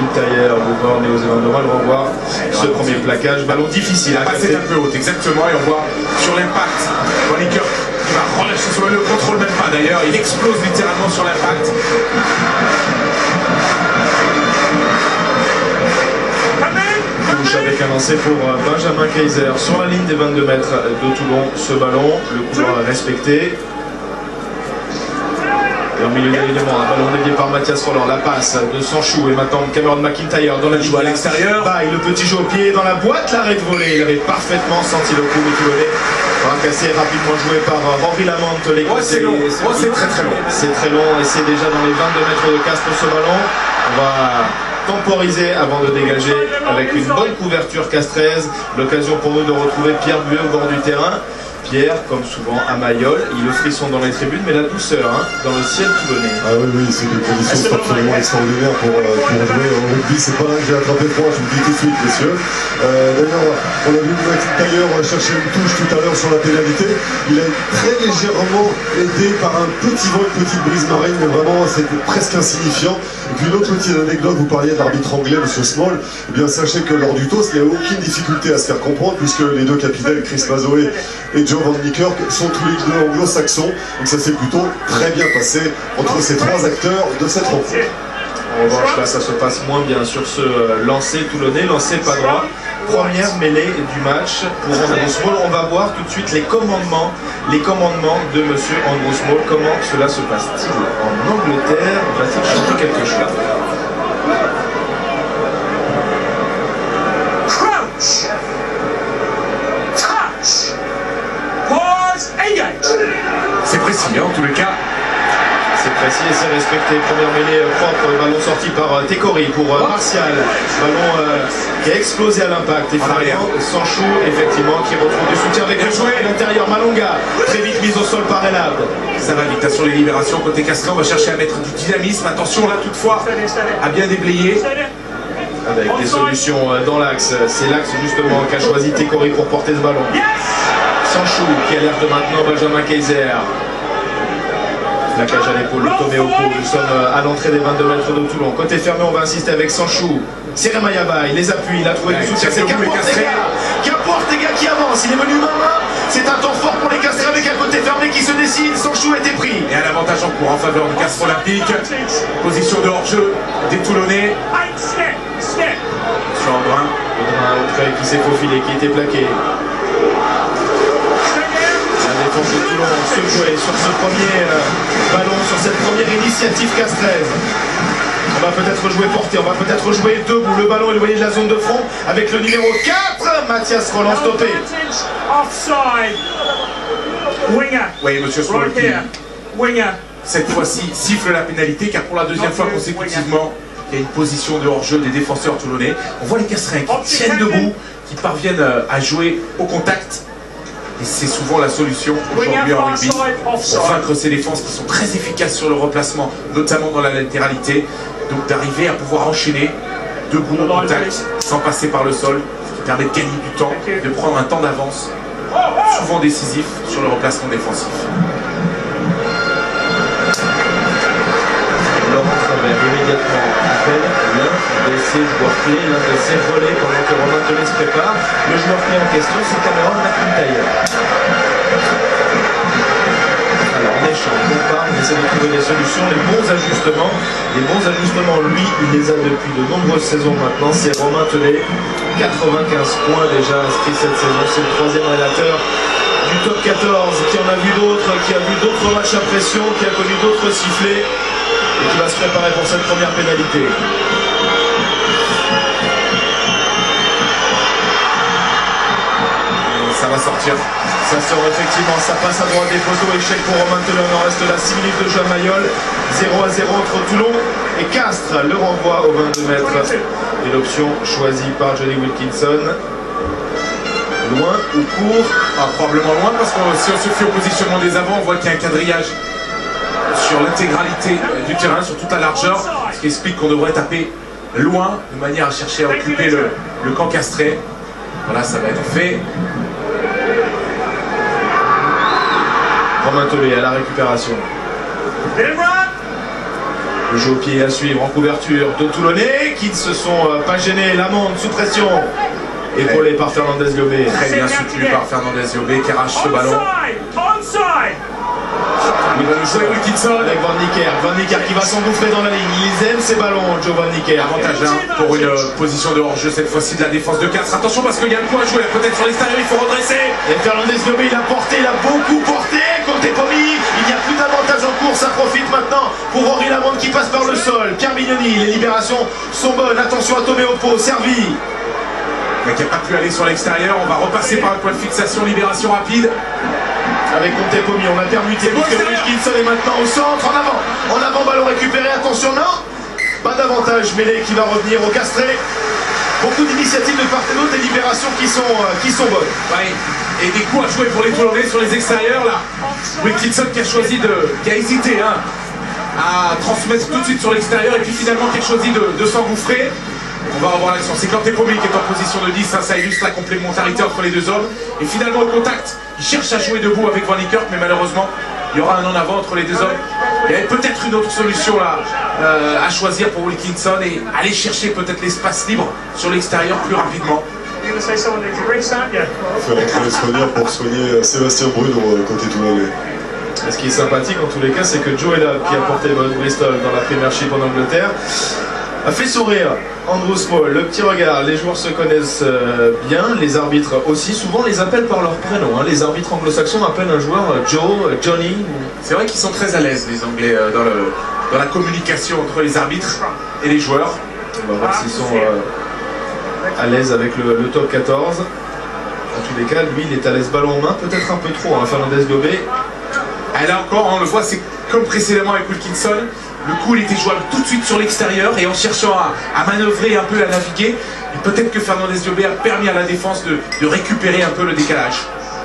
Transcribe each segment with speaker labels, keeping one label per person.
Speaker 1: McIntyre, Woodward, néo-zélandais. On va le revoir. Ce premier plaquage, ballon difficile.
Speaker 2: C'est un peu haute, exactement. Et on voit sur l'impact, Wallaker qui va relâcher sur le contrôle même pas d'ailleurs. Il explose littéralement sur l'impact.
Speaker 1: Touche avec un lancer pour Benjamin Kaiser sur la ligne des 22 mètres de Toulon. Ce ballon, le couloir est respecté. Et au milieu de l'alignement, un ballon dévié par Mathias Roland. La passe de Sanchou et maintenant Cameron McIntyre dans la ligne
Speaker 2: à l'extérieur.
Speaker 1: Le petit jeu au pied dans la boîte, l'arrêt de volée. Il avait parfaitement senti le coup de Toulonnais. Cassé rapidement joué par Henri Lamante.
Speaker 2: C'est long, c'est très très long.
Speaker 1: C'est très long et c'est déjà dans les 22 mètres de Castres ce ballon. On va temporiser avant de dégager avec une bonne couverture castraise. L'occasion pour nous de retrouver Pierre Buet au bord du terrain. Pierre, comme souvent à Mayol, il le frisson dans les tribunes, mais la douceur dans le ciel toulonnais.
Speaker 3: Ah oui, c'est des conditions absolument extraordinaires pour jouer au rugby. C'est pas là que j'ai attrapé froid, je vous le dis tout de suite, messieurs. D'ailleurs, on a vu McIntyre chercher une touche tout à l'heure sur la pénalité. Il a été très légèrement aidé par un petit vent, une petite brise marine, mais vraiment c'était presque insignifiant. Et puis une autre petite anecdote, vous parliez de l'arbitre anglais, M. Small. Eh bien, sachez que lors du toss, il n'y a aucune difficulté à se faire comprendre, puisque les deux capitaines, Chris Mazoé et Joe Van Niekerk, sont tous les deux anglo-saxons. Donc ça s'est plutôt très bien passé entre ces trois acteurs de cette rencontre.
Speaker 1: En revanche, là, ça se passe moins bien sur ce lancer toulonnais, lancer pas droit. Première mêlée du match pour Andrew Small. On va voir tout de suite les commandements de monsieur Andrew Small. Comment cela se passe-t-il en Angleterre? Va-t-il changer quelque chose?
Speaker 4: Crouch! Touch! Pause! Engage!
Speaker 2: C'est précis, en tous les cas.
Speaker 1: C'est précis et c'est respecté. Première mêlée propre, ballon sorti par Tekori pour Martial. Ballon qui a explosé à l'impact. Et finalement, Sanchou, effectivement, qui retrouve du soutien avec le joueur à l'intérieur. Malonga, très vite mise au sol par Elab.
Speaker 2: Ça va vite, sur les libérations côté Castres. On va chercher à mettre du dynamisme. Attention là, toutefois, à bien déblayer.
Speaker 1: Avec des solutions dans l'axe. C'est l'axe justement qu'a choisi Tekori pour porter ce ballon. Sanchou qui alerte maintenant Benjamin Kaiser. La cage à l'épaule, le Toméopo. Nous sommes à l'entrée des 22 mètres de Toulon. Côté fermé, on va insister avec Sanchou. Serema Yaba, il les appuie, il a trouvé du soutien. C'est Caportega qui avance. Il est venu main. C'est un temps fort pour les Castres avec un côté fermé qui se dessine. Sanchou a été pris.
Speaker 2: Et un avantage en cours en faveur du Castres Olympique. Position de hors-jeu des Toulonnais. Sur Audrin.
Speaker 1: Audrin Autrey qui s'est faufilé, qui était plaqué. La défense de Toulon se jouait sur ce premier ballon, sur cette première initiative castraise. On va peut-être jouer porté, on va peut-être jouer debout. Le ballon éloigné de la zone de front avec le numéro 4, Mathias Roland stoppé.
Speaker 4: Offside. Winger.
Speaker 2: Oui, monsieur Small
Speaker 4: Right here. Winger.
Speaker 2: cette fois-ci siffle la pénalité car pour la deuxième fois consécutivement, il y a une position de hors-jeu des défenseurs toulonnais. On voit les Castrins qui tiennent debout, qui parviennent à jouer au contact. Et c'est souvent la solution aujourd'hui en rugby pour vaincre ces défenses qui sont très efficaces sur le replacement, notamment dans la latéralité. Donc d'arriver à pouvoir enchaîner debout au contact sans passer par le sol, ce qui permet de gagner du temps, de prendre un temps d'avance, souvent décisif sur le replacement défensif.
Speaker 1: Laurent Travers immédiatement appelle l'un de ses joueurs clés, l'un de ses relais pendant que Romain Tellet se prépare. Le joueur clé en question, c'est Cameron McIntyre. Alors on échange, on parle, on essaie de trouver des solutions, les bons ajustements. Les bons ajustements, lui, il les a depuis de nombreuses saisons maintenant. C'est Romain Tellet, 95 points déjà inscrits cette saison. C'est le troisième relateur du top 14 qui en a vu d'autres, qui a vu d'autres matchs à pression, qui a connu d'autres sifflets et qui va se préparer pour cette première pénalité.
Speaker 2: Ça va sortir.
Speaker 1: Ça sort effectivement, ça passe à droite des poteaux, échec pour Romain Tellet, il en reste là 6 minutes de jeu à Mayol, 0-0 entre Toulon et Castres, le renvoi aux 22 mètres et l'option choisie par Johnny Wilkinson. Loin ou court?
Speaker 2: Probablement loin parce que si on se fie au positionnement des avants, on voit qu'il y a un quadrillage sur l'intégralité du terrain, sur toute la largeur, ce qui explique qu'on devrait taper loin de manière à chercher à occuper le camp castré. Voilà, ça va être fait.
Speaker 1: Romain Tellet à la récupération. Le jeu au pied à suivre en couverture de Toulonnais qui ne se sont pas gênés. Lamande sous pression. Épaulé par Fernandez Liobé.
Speaker 2: Très bien soutenu par Fernandez Liobé qui arrache ce ballon.
Speaker 4: Onside!
Speaker 2: Il va nous jouer Wilkinson.
Speaker 1: Avec Van Niekerk. Van Niekerk qui va s'engouffrer dans la ligne. Ils aiment ces ballons, Joe Van Niekerk.
Speaker 2: Avantage pour une position de hors-jeu cette fois-ci de la défense de Castres. Attention parce qu'il y a le coup à jouer. Peut-être sur l'extérieur, il faut redresser.
Speaker 1: Et Fernandez Liobé, il a porté, il a beaucoup porté. Côté Pomi, il n'y a plus d'avantage en course. Ça profite maintenant pour Henri Lamande qui passe par le sol. Pierre Mignoni, les libérations sont bonnes. Attention à Tomé Oppo, servi.
Speaker 2: Mais qui n'a pas pu aller sur l'extérieur. On va repasser par un point de fixation, libération rapide.
Speaker 1: Avec Conte Pomi, on a permuté puisque Wilkinson est maintenant au centre, en avant, ballon récupéré, attention, non, pas d'avantage, Mêlée qui va revenir au Castré. Beaucoup d'initiatives de part et d'autre, des libérations qui sont bonnes.
Speaker 2: Ouais. Et des coups à jouer pour les Toulonnais sur les extérieurs là. Wilkinson qui a hésité à transmettre tout de suite sur l'extérieur et puis finalement qui a choisi de s'engouffrer. On va revoir l'action. C'est Conte Pomi qui est en position de 10, ça illustre la complémentarité entre les deux hommes. Et finalement au contact, il cherche à jouer debout avec Van Niekerk, mais malheureusement, il y aura un en avant entre les deux hommes. Il y avait peut-être une autre solution là à choisir pour Wilkinson et aller chercher peut-être l'espace libre sur l'extérieur plus rapidement.
Speaker 4: You're going to say someone needs a wrist, aren't you?
Speaker 3: On fait rentrer les soigneurs pour soigner Sébastien Bruno côté Toulonnais.
Speaker 1: Et ce qui est sympathique en tous les cas, c'est que Joe est là, qui a porté le ballon de Bristol dans la Premiership en Angleterre, a fait sourire Andrew Small, le petit regard. Les joueurs se connaissent bien, les arbitres aussi. Souvent les appellent par leur prénom. Les arbitres anglo-saxons appellent un joueur Joe, Johnny.
Speaker 2: C'est vrai qu'ils sont très à l'aise les Anglais dans la communication entre les arbitres et les joueurs.
Speaker 1: On va voir s'ils sont à l'aise avec le top 14. En tous les cas, lui, il est à l'aise ballon en main, peut-être un peu trop. Fernandez Liobé.
Speaker 2: Là encore, on le voit, c'est comme précédemment avec Wilkinson. Le coup, il était jouable tout de suite sur l'extérieur et en cherchant à manœuvrer un peu, à naviguer. Et peut-être que Fernandez Liobé a permis à la défense de récupérer un peu le décalage.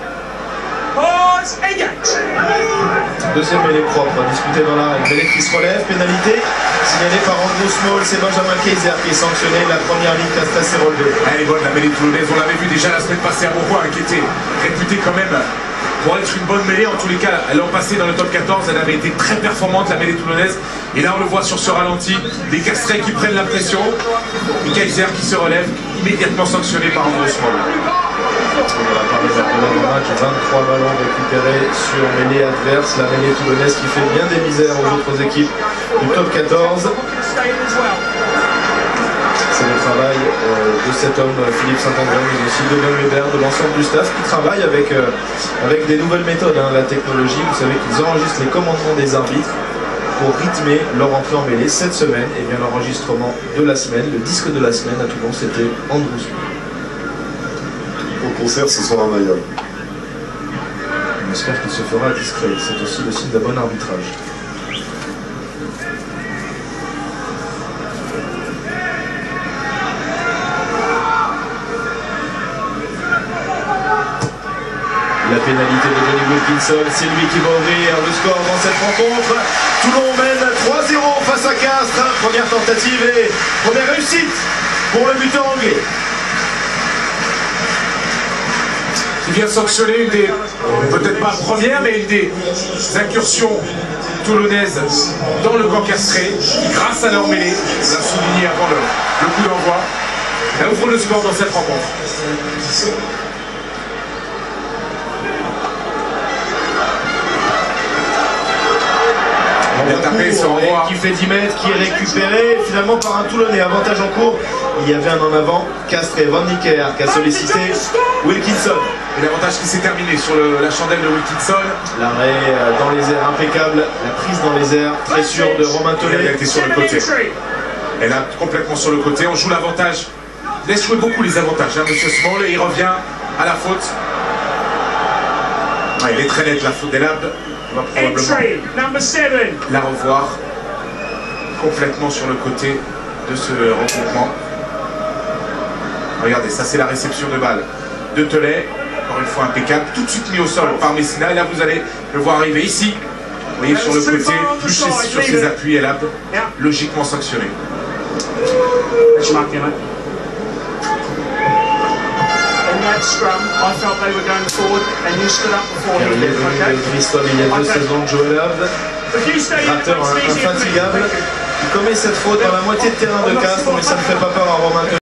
Speaker 1: Deuxième mêlée propre, disputé dans l'arène. Mêlée qui se relève, pénalité signalée par Andrew Small, c'est Benjamin Kaiser qui est sanctionné. La première ligne Castres s'est relevée.
Speaker 2: Elle est bonne la mêlée toulonnaise, on l'avait vu déjà la semaine passée à Bourgoin, qui était réputée quand même pour être une bonne mêlée. En tous les cas, l'an passé dans le top 14, elle avait été très performante, la mêlée toulonnaise. Et là, on le voit sur ce ralenti, les Castrais qui prennent la pression. Et Kaiser qui se relève, immédiatement sanctionné par Andrew Small.
Speaker 1: On va parler de match, 23 ballons récupérés sur mêlée adverse. La mêlée toulonnaise qui fait bien des misères aux autres équipes du top 14. C'est le travail de cet homme, Philippe Saint-André, mais aussi de Benoît Weber, de l'ensemble du staff qui travaille avec des nouvelles méthodes, la technologie. Vous savez qu'ils enregistrent les commandements des arbitres pour rythmer leur entrée en mêlée. Cette semaine, et bien l'enregistrement de la semaine, le disque de la semaine à Toulon, c'était Andrew Small.
Speaker 3: Au concert ce soir à Mayol.
Speaker 1: On espère qu'il se fera discret, c'est aussi le signe d'un bon arbitrage. La pénalité de Johnny Wilkinson, c'est lui qui va ouvrir le score dans cette rencontre. Toulon mène 3-0 face à Castres. Première tentative et première réussite pour le buteur anglais.
Speaker 2: Qui vient sanctionner une des, peut-être pas première, mais une des incursions toulonnaises dans le camp castré, qui grâce à leur mêlée, on l'a souligné avant le coup d'envoi, elle ouvre le score dans cette rencontre.
Speaker 1: Qui fait 10 mètres, qui est récupéré finalement par un Toulonnais. Avantage en cours. Il y avait un en avant. Castré, Van Niekerk qui a sollicité Wilkinson.
Speaker 2: Et l'avantage qui s'est terminé sur la chandelle de Wilkinson.
Speaker 1: L'arrêt dans les airs impeccable. La prise dans les airs très sûre de Romain Tollet.
Speaker 2: Elle était sur le côté. Elle a complètement sur le côté. On joue l'avantage. Laisse jouer beaucoup les avantages, monsieur Small. Et il revient à la faute. Ouais, elle est très nette la faute des Labs. On va probablement la revoir complètement sur le côté de ce regroupement. Regardez, ça c'est la réception de balle de Tollet, encore une fois impeccable, tout de suite mis au sol par Messina. Et là vous allez le voir arriver ici, vous voyez sur le côté, plus sur ses appuis, et là logiquement sanctionné.
Speaker 1: Bristol il y a 2 saisons, Joel Hove, rateur infatigable. qui commet cette faute dans la moitié de terrain de Castres, mais ça ne fait pas peur à Romain.